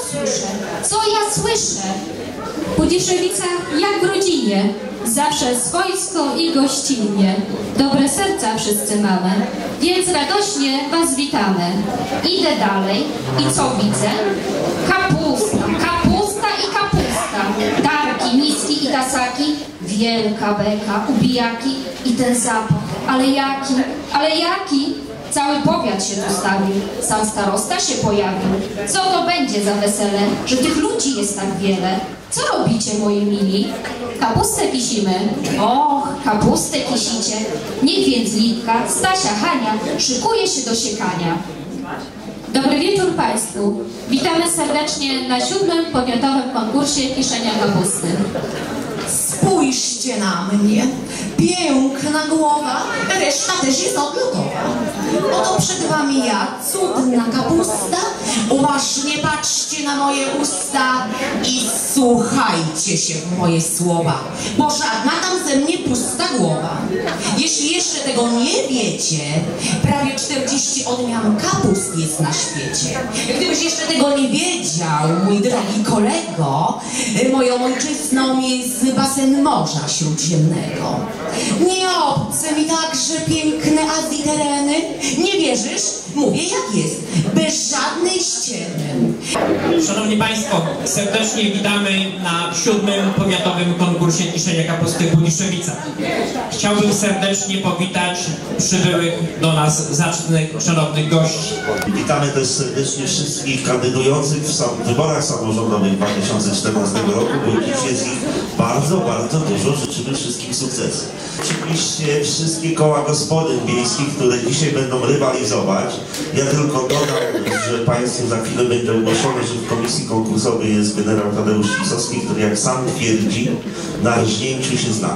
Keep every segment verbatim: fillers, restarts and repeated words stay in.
słyszę? Co ja słyszę? Budziszewica jak w rodzinie, zawsze swojsko i gościnnie. Dobre serca wszyscy mamy, więc radośnie was witamy. Idę dalej i co widzę? Kapusta, kapusta i kapusta. Tarki, miski i tasaki, wielka beka, ubijaki i ten zapach. Ale jaki, ale jaki? Cały powiat się tu stawił, sam starosta się pojawił. Co to będzie za wesele, że tych ludzi jest tak wiele? Co robicie, moi mili? Kapustę kisimy. Och, kapustę kisicie. Niech więc Litka, Stasia, Hania szykuje się do siekania. Dobry wieczór Państwu. Witamy serdecznie na siódmym powiatowym konkursie kiszenia kapusty. Spójrzcie na mnie. Piękna głowa, reszta też jest odlotowa. Oto przed wami ja, cudna kapusta. Uważnie patrzcie na moje usta i słuchajcie się w moje słowa, bo żadna tam ze mnie pusta głowa. Jeśli jeszcze tego nie wiecie, prawie czterdzieści odmian kapust jest na świecie. Gdybyś jeszcze tego nie wiedział, mój drogi kolego, moją ojczyzną jest basen Morza Śródziemnego. Nie obce mi także piękne Azji tereny. Nie wierzysz? Mówię jak jest, bez żadnej ściemy. Szanowni Państwo, serdecznie witamy na siódmym powiatowym konkursie kiszenia kapusty w Budziszewica. Chciałbym serdecznie powitać przybyłych do nas zacnych, szanownych gości. Witamy też serdecznie wszystkich kandydujących w sam wyborach samorządowych dwa tysiące czternastego roku, bo dziś jest ich bardzo, bardzo dużo. Życzymy wszystkim sukcesów. Oczywiście wszystkie koła gospodyń wiejskich, które dzisiaj będą rywalizować. Ja tylko dodam, że Państwu za chwilę będzie ogłoszone, że w komisji konkursowej jest generał Tadeusz Cisowski, który jak sam twierdzi, na rżnięciu się zna.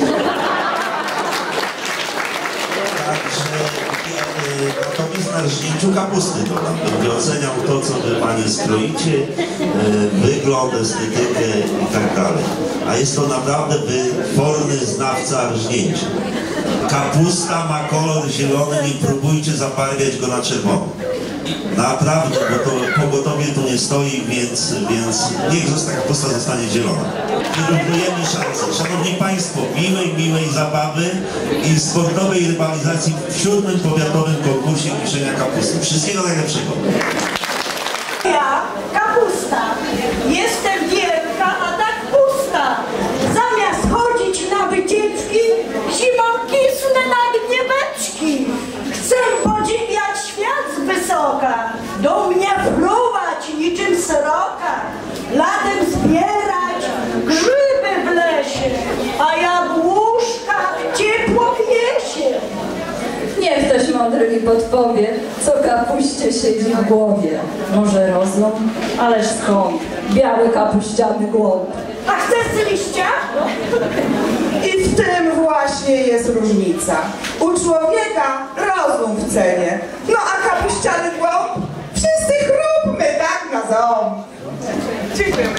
Także natomiast na rżnięciu kapusty dodam. Będzie oceniał to, co wy panie skroicie, wygląd, estetykę i tak dalej. A jest to naprawdę wytworny znawca rżnięcia. Kapusta ma kolor zielony, nie próbujcie zabarwiać go na czerwono. Naprawdę, bo to pogotowie tu nie stoi, więc, więc niech zostanie, kapusta zostanie zielona. Wyrównujemy szanse. Szanowni Państwo, miłej, miłej zabawy i sportowej rywalizacji w siódmym powiatowym konkursie kiszenia kapusty. Wszystkiego najlepszego. Ja, kapusta, jestem wielka, a tak pusta. Zamiast chodzić na wycieczki, zimą kisnę na gnieweczki. Chcę podziwiać świat z wysoka, do mnie fruwać niczym sroka, latem zbierać grzyby w lesie, a jabłuszka ciepło wiesie. Niech ktoś mądry mi podpowie, co kapuście siedzi w głowie. Może rozum? Ależ skąd? Biały kapuściany głąb. A chcesz liścia? I w tym właśnie jest różnica. U człowieka rozum w cenie, no a kapuściany głąb wszyscy chrupmy tak na ząb. Dziękujemy.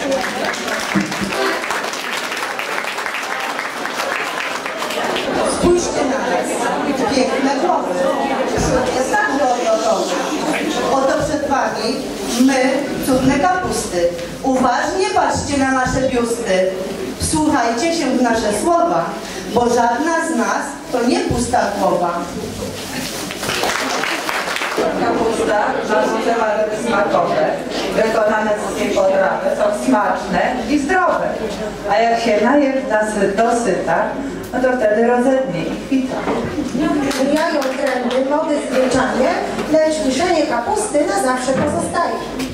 Spójrzcie na nas, piękne głowy, jest także odlotowy. Oto przed wami my, cudne kapusty. Uważnie patrzcie na nasze biusty. Wsłuchajcie się w nasze słowa, bo żadna z nas to nie pusta głowa. Kapusta ma różne walory smakowe, wykonane wszystkie potrawy są smaczne i zdrowe. A jak się najesz dosyta, no to wtedy rozednie i kwita. Mijają trendy, mody zwyczajnie, lecz kiszenie kapusty na zawsze pozostaje.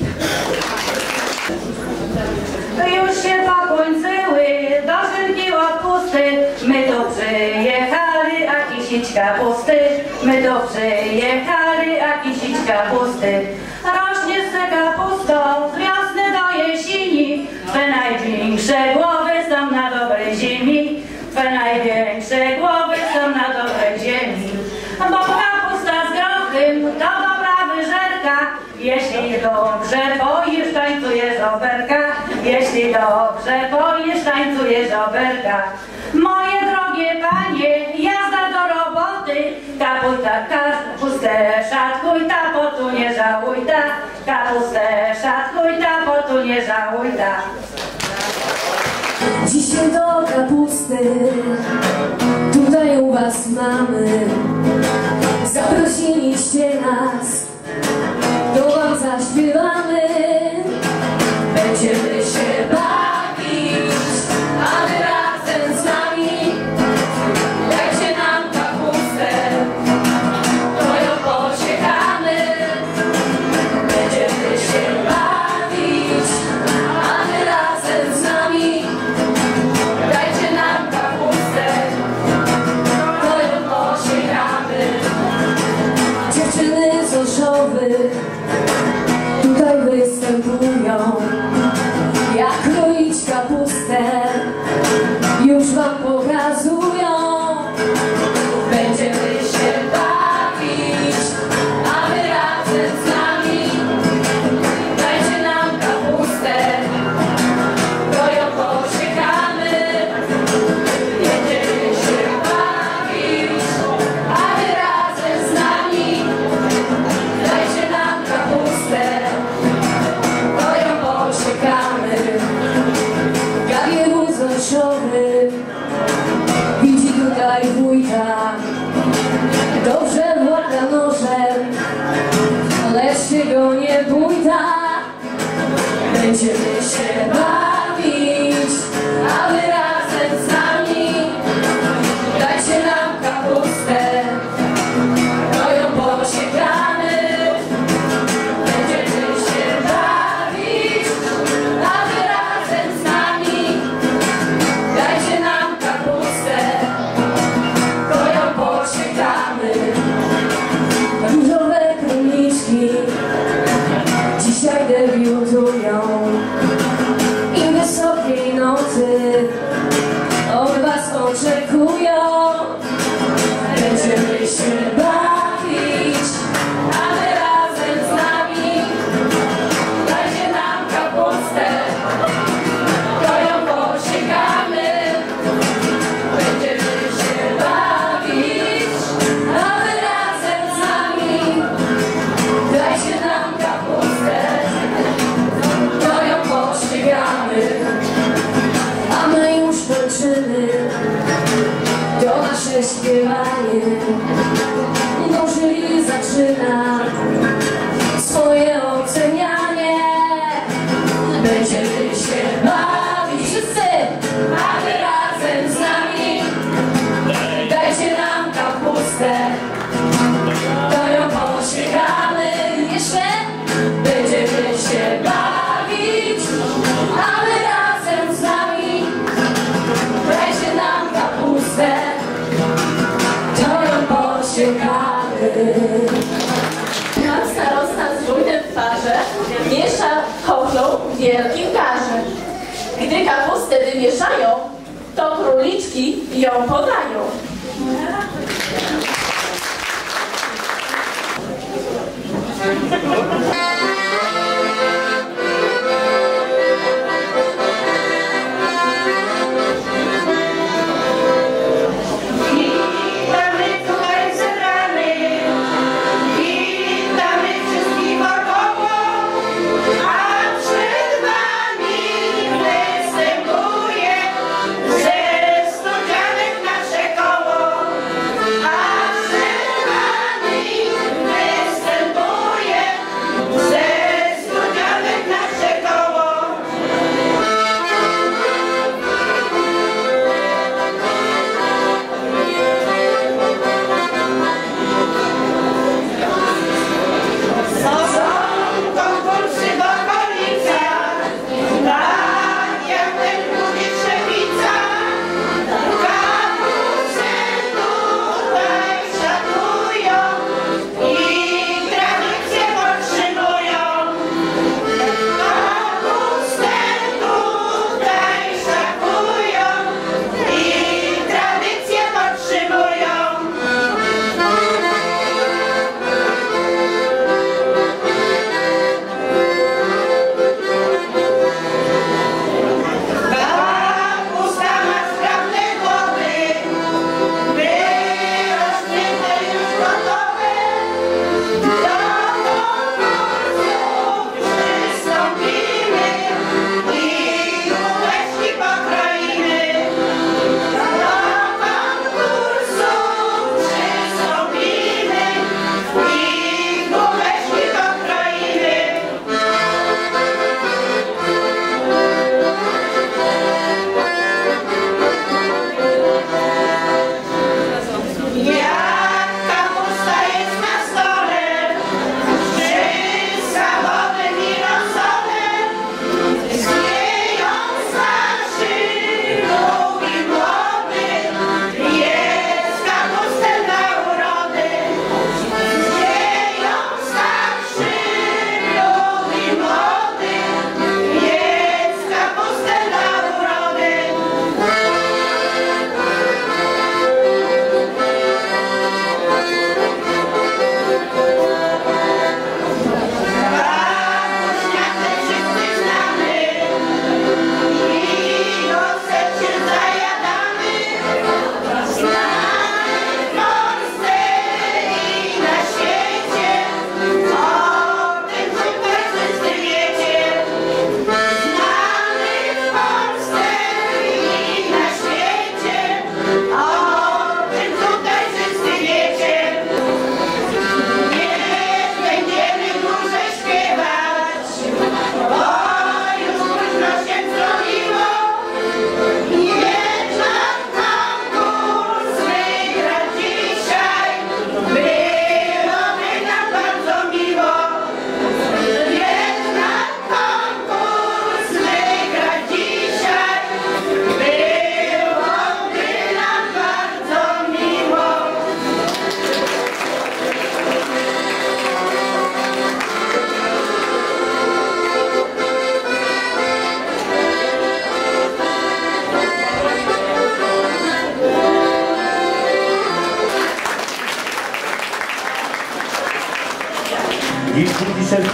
Już się pokończyły, do szynki odpusty. My tu przyjechali, a kisić kapusty. My tu przyjechali, a kisić kapusty. Rośnie se kapustą z wiosny do jesieni. Twe największe głowy są na dobrej ziemi. Twe największe głowy są na dobrej ziemi. Bo kapusta z grochem to dobra wyżerka. Jeśli dobrze poisz, tańcujesz oberka. Jeśli dobrze poisz, tańcujesz oberka. Moje drogie panie, jazda do roboty. Kapusta, kapustę szatkuj, ta potu nie żałuj, ta. Kapustę szatkuj, ta potu czasu nie żałuj, tak. Dzisiaj do kapusty, tutaj u was mamy. Zaprosiliście nas, to wam zaśpiewamy. Będziemy się bawić, a wy razem z nami. Dajcie nam kapustę, to ją posiekamy. Będziemy się bawić, a wy razem z nami. Dajcie nam kapustę, to ją posiekamy. Dziewczyny z Oszowy tutaj występują. Jak kroić kapustę już wam pokazują. Będziemy się bawić, a wy razem z nami. Dajcie nam kapustę, to ją posiekamy. Będziemy się bawić, a wy razem z nami. Dajcie nam kapustę, to ją posiekamy. Gabiemu z Oszowy widzi tutaj wójta. Dobrze włada nożem, lecz się go nie bójta. Będziemy się bawić, a wy razem z nami. Dajcie nam kapustę, to ją posiekamy. Będziemy się bawić, a wy razem z nami. Dajcie nam kapustę, to ją posiekamy. Różowe króliczki dzisiaj debiutują i wysokiej nocy od was oczekują. Będziemy się bawić, a wy razem z nami. Dajcie nam kapustę, to ją posiekamy. Będziemy się bawić, a wy razem z nami. Dajcie nam kapustę, to ją posiekamy. A my już kończymy to nasze śpiewanie. No jury zaczyna swoje ocenianie. Będziemy się bawić wszyscy, a wy razem z nami. Dajcie nam kapustę, to ją posiekamy. Jeszcze będziemy się bawić, a wy razem z nami. Dajcie nam kapustę, to ją posiekamy. Pan starosta z wójtem w parze miesza chochlą w wielkim karze. Gdy kapustę wymieszają, to króliczki ją podają. Witamy tutaj zebranych, witamy wszystkich wokoło, a przed wami występuje ze studzianek nasze koło. A przed wami występuje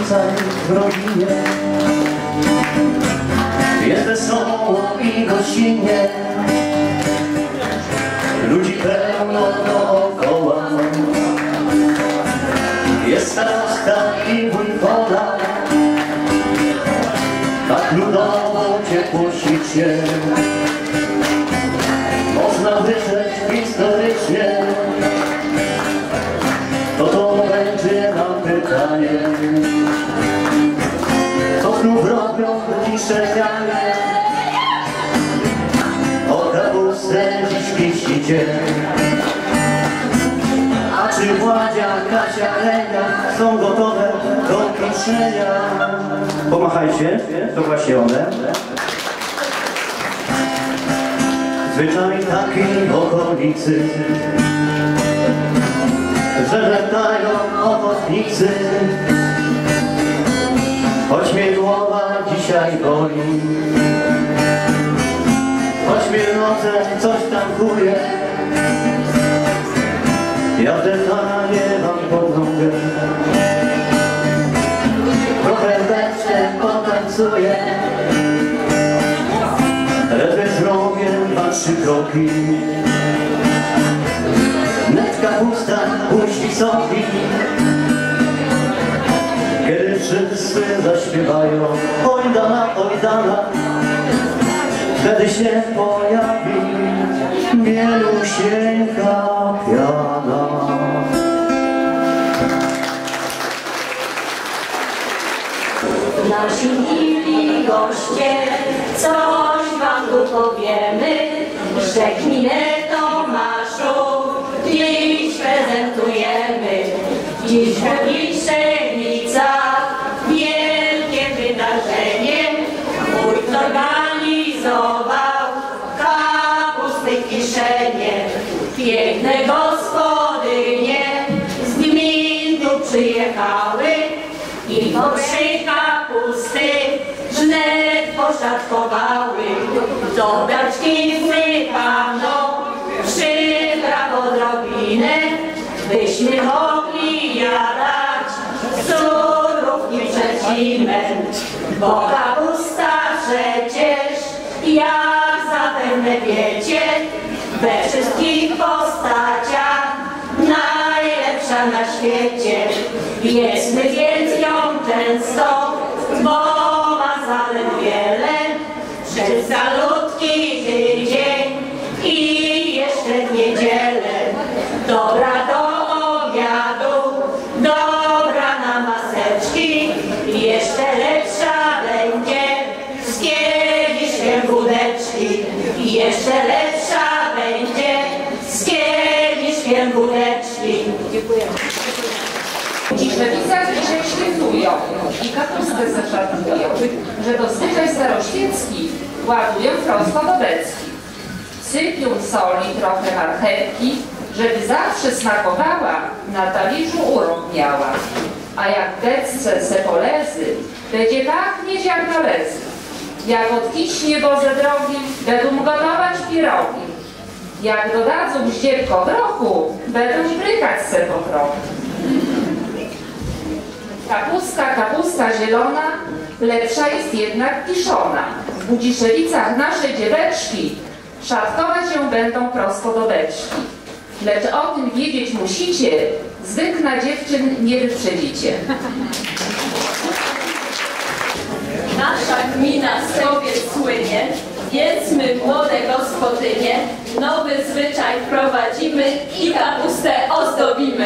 tutaj w rodzinie jest wesoło i gościnnie, ludzi pełno dookoła, jest starosta i wójwoda, tak ludowo ciepło świcie, można wyrzec historycznie. To to będzie nam pytanie, co znów robią ciszenianie, o kapustę dziś pieścicie. A czy Władzia, Kasia, Lenia są gotowe do kiszenia? Pomachajcie, to właśnie one. Zwyczaj takiej okolicy, że latają ochotnicy, choć mnie głowa dzisiaj boli, choć mnie nocem coś tam kuje, ja w detale mam pod nogę, trochę wreszcie potańcuję, ledwie zrobię dwa, trzy kroki. Net kapusta puści sobie, kiedy wszyscy zaśpiewają oj dana, oj dana, wtedy się pojawi bielusieńka piana. Nasi mili goście, coś wam tu powiemy, że gminę Tomaszów dziś prezentujemy. Dziś w Gliszewicach wielkie wydarzenie, wójt zorganizował kapusty kiszenie. Piękne gospodynie z gmin tu przyjechały i po trzy kapusty żnet poszatkowały. Do braczki wsypano przypraw odrobinę, byśmy mogli jadać surówki przed zimę. Bo kapusta przecież, jak zapewne wiecie, we wszystkich postaciach najlepsza na świecie. Jedzmy więc ją często, bo ma zalet wiele. Przez calutki tydzień i jeszcze w niedzielę. Dobra do obiadu, dobra na maseczki, jeszcze lepsza będzie z kieliszkiem wódeczki. Jeszcze lepsza będzie z kieliszkiem wódeczki. Dziękuję. W Gliszewicach dzisiaj świętują i kapustę zaszarpują, że to zwyczaj staroświecki ładują prosto do beczki. Sypią soli trochę marchewki, żeby zawsze smakowała, na talerzu urok miała. A jak w beczce se polezy, będzie pachnieć jak należy. Jak odkiśnie bo ze drogi, będą gotować pierogi. Jak dodadzą ździebko grochu, będą brykać se po trochu. Kapustka, kapusta zielona, lepsza jest jednak kiszona. W Budziszewicach nasze dzieweczki szatkować ją będą prosto do beczki. Lecz o tym wiedzieć musicie, zwyk na dziewczyn nie wyprzedzicie. Nasza gmina sobie słynie, więc my, młode gospodynie, nowy zwyczaj wprowadzimy i kapustę ozdobimy.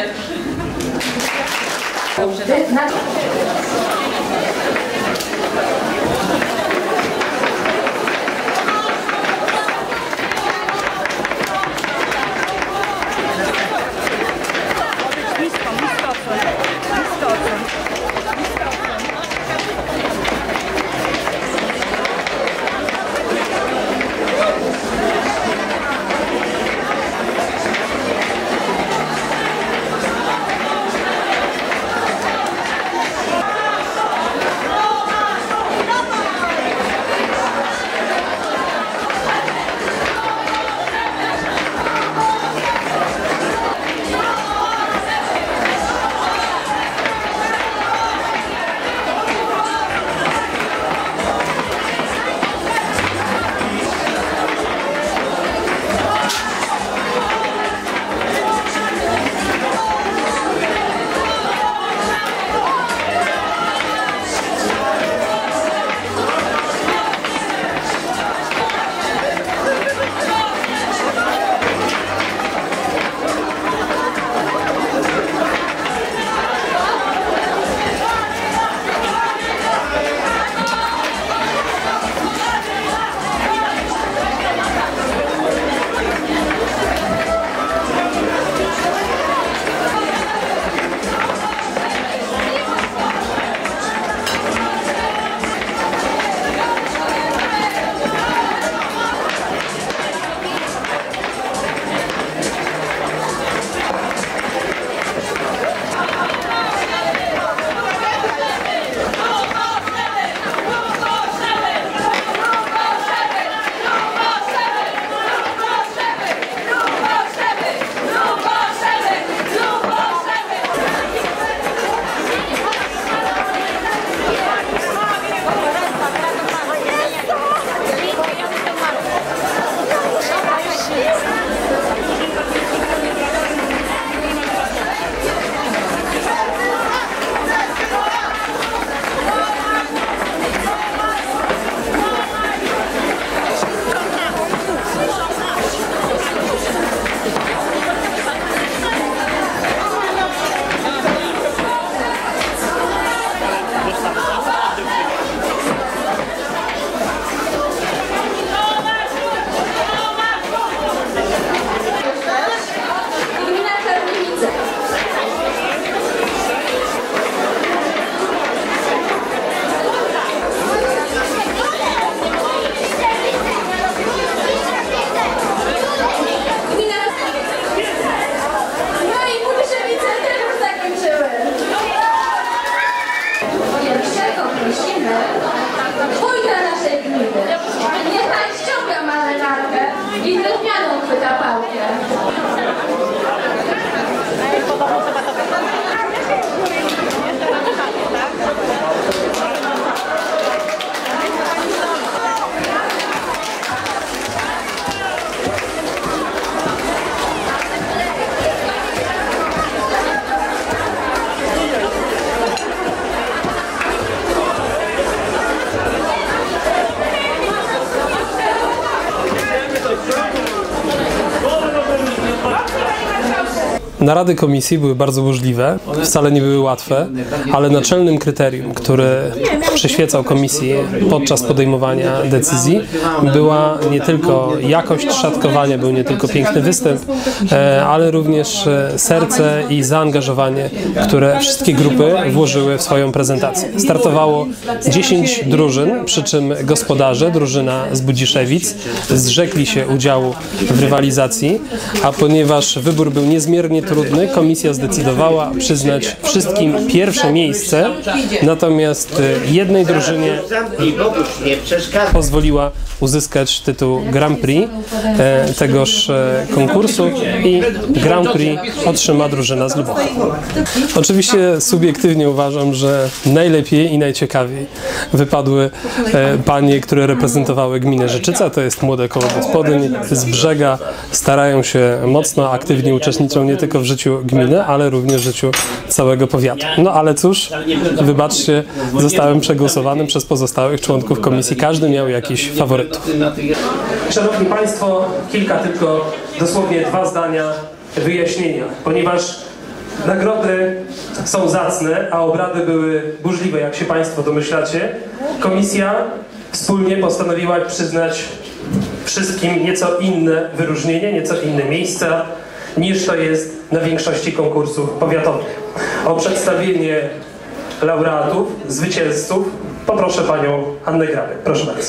Narady komisji były bardzo burzliwe, wcale nie były łatwe, ale naczelnym kryterium, które przyświecał komisji podczas podejmowania decyzji, była nie tylko jakość szatkowania, był nie tylko piękny występ, ale również serce i zaangażowanie, które wszystkie grupy włożyły w swoją prezentację. Startowało dziesięć drużyn, przy czym gospodarze, drużyna z Budziszewic, zrzekli się udziału w rywalizacji, a ponieważ wybór był niezmiernie trudny, komisja zdecydowała przyznać wszystkim pierwsze miejsce, natomiast jednej drużynie pozwoliła uzyskać tytuł Grand Prix e, tegoż e, konkursu i Grand Prix otrzyma drużyna z Lwowa. Oczywiście subiektywnie uważam, że najlepiej i najciekawiej wypadły e, panie, które reprezentowały gminę Rzeczyca, to jest młode koło gospodyń z Brzega, starają się mocno, aktywnie uczestniczą nie tylko w życiu gminy, ale również w życiu całego powiatu. No ale cóż, wybaczcie, zostałem przegłosowany przez pozostałych członków komisji, każdy miał jakiś faworytów. Szanowni Państwo, kilka tylko, dosłownie dwa zdania wyjaśnienia, ponieważ nagrody są zacne, a obrady były burzliwe, jak się Państwo domyślacie. Komisja wspólnie postanowiła przyznać wszystkim nieco inne wyróżnienie, nieco inne miejsca, niż to jest na większości konkursów powiatowych. O przedstawienie laureatów, zwycięzców poproszę Panią Annę Grabek. Proszę bardzo.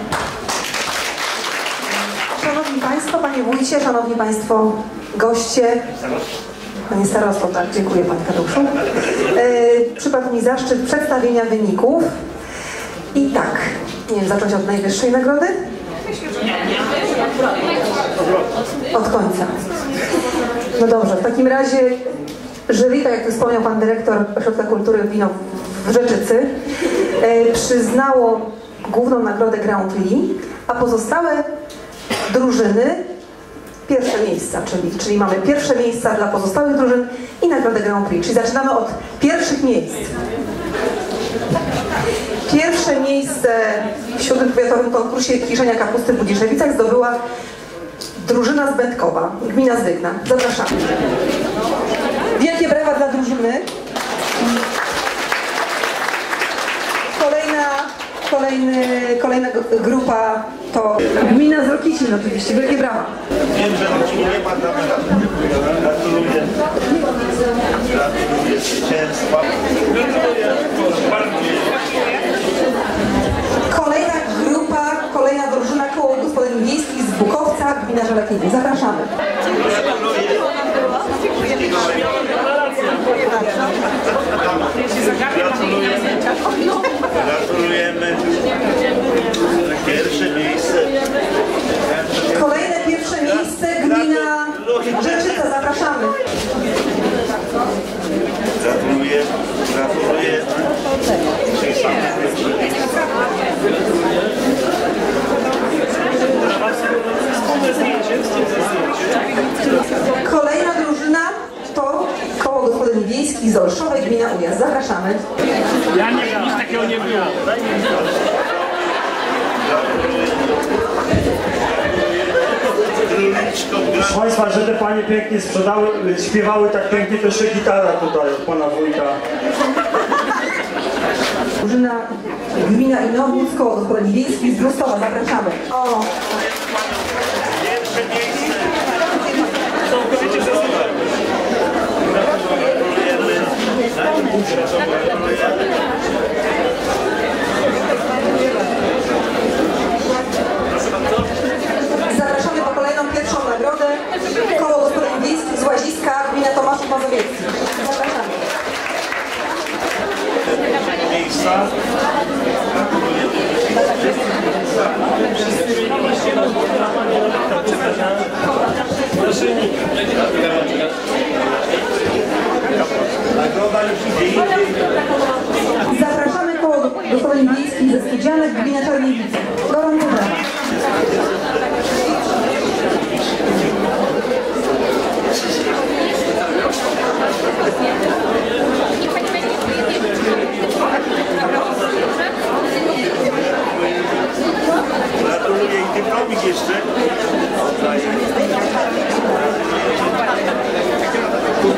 Szanowni Państwo, Panie Wójcie, Szanowni Państwo goście, Panie Starosto, tak, dziękuję Panie Tadeuszu. Yy, przypadł mi zaszczyt przedstawienia wyników. I tak, nie wiem, zacząć od najwyższej nagrody? Od końca. No dobrze, w takim razie jury, tak jak wspomniał Pan Dyrektor Ośrodka Kultury Wino w Rzeczycy, yy, przyznało główną nagrodę Grand Prix, a pozostałe drużyny pierwsze miejsca, czyli, czyli mamy pierwsze miejsca dla pozostałych drużyn i nagrodę Grand Prix, czyli zaczynamy od pierwszych miejsc. Pierwsze miejsce w siódmym powiatowym konkursie kiszenia kapusty w Budziszewicach zdobyła drużyna z Będkowa, gmina Zdygna. Zapraszamy. Wielkie brawa dla drużyny. Kolejna, kolejny, kolejna grupa to gmina z Rokicin oczywiście. Wielkie brawa. Wiem, że nie ma kamera. Gratuluję. Gratuluję zwycięstwa. Kolejna grupa, kolejna drużyna koło gospodyń wiejskich z Bukowca, gmina Żelekiny. Zapraszamy. Gratulujemy. Gratulujemy. Pierwsze miejsce. Kolejne pierwsze miejsce, gmina Rzeczyca. Zapraszamy. Gratuluję. Gratuluję. Kolejna drużyna to koło gospodyń wiejskich z Olszowej, gmina Ujazd. Zapraszamy. Ja nie wiem, nic takiego nie było. Proszę Państwa, że te panie pięknie sprzedały, śpiewały tak pięknie, to jeszcze gitara tutaj od pana wujka. Drużyna gmina Inowłódz, koło gospodyń wiejskich z Brustowa. Zapraszamy. O. Pierwsze miejsce. Całkowicie zdecydowane. Gratulujemy. Zapraszamy po kolejną pierwszą nagrodę. Koło gospodyń wiejskich z Łaziska, gmina Tomaszów Mazowiecki. Zapraszamy. Miejsca. Zapraszamy koło gospodyń wiejskich ze Studzianek, gmina Czarniewice. Gorąco brawa. Gratuluję i dyplomik jeszcze.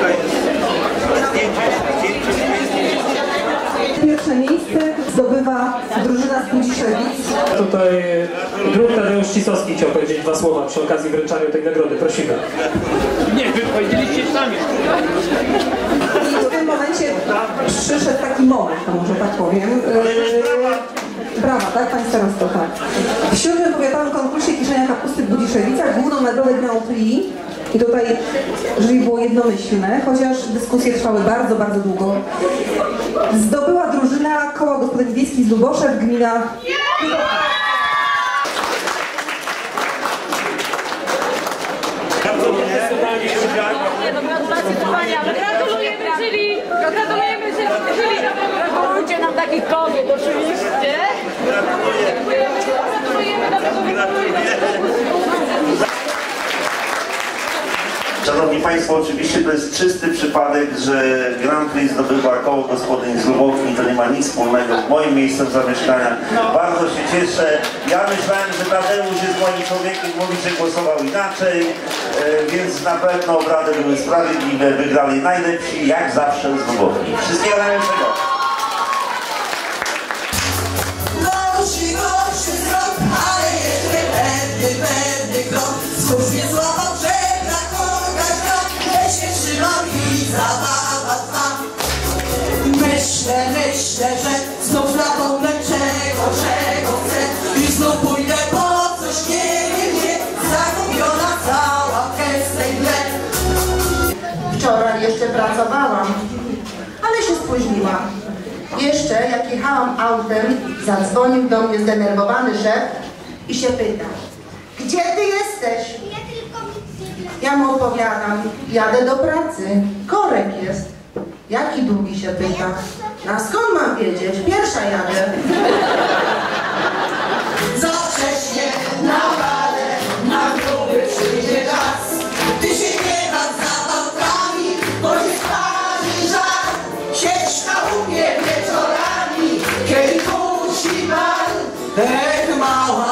Budiszewic. Tutaj druk Tadeusz Cisowski chciał powiedzieć dwa słowa przy okazji wręczania tej nagrody. Prosimy. Nie, wy powiedzieliście sami. I w tym momencie przyszedł taki moment, to może tak powiem. Yy, brawa, tak? Pani starosto, tak. W siódmym powiatowym konkursie kiszenia kapusty w Budziszewicach główną nagrodę Grand Prix, i tutaj jury było jednomyślne, chociaż dyskusje trwały bardzo, bardzo długo, zdobyła drużyna Koła Gospodyń Wiejskich z Luboszew, gmina... Gratulujemy jury! Gratulujemy jury! Gratulujcie nam takich kobiet oczywiście! Dziękujemy, gratulujemy dobrego wyboru! Szanowni Państwo, oczywiście to jest czysty przypadek, że Grand Prix zdobywa Koło Gospodyń z Lubowni. To nie ma nic wspólnego z moim miejscem zamieszkania. Bardzo się cieszę. Ja myślałem, że Tadeusz jest moim człowiekiem, mówi, że głosował inaczej, e, więc na pewno obrady były sprawiedliwe, wygrali najlepsi, jak zawsze z Lubowni. Wszystkiego najlepszego. Nosi, nosi wzrok, ale jeszcze pewny, pewny krok. Słusznie złapał żebra, koga gra, że się trzymam i zabawa trwa. Myślę, myślę, że znów napomnę czego, czego chcę. I znów pójdę po coś, nie wiem, nie, zagubiona cała w gęstej mgle. Wczoraj jeszcze pracowałam, ale się spóźniłam. Jeszcze jak jechałam autem, zadzwonił do mnie zdenerwowany szef i się pyta: gdzie ty jesteś? Ja mu odpowiadam: jadę do pracy, korek jest. Jaki długi, się pyta. A skąd mam wiedzieć? Pierwsza jadę. Za wcześnie na balę, na gruby przyjdzie czas. Ty się nie baw za pałkami, bo jest twarzy żar. Siedź na łupie wieczorami, kiedy kusi bal. Ech, mała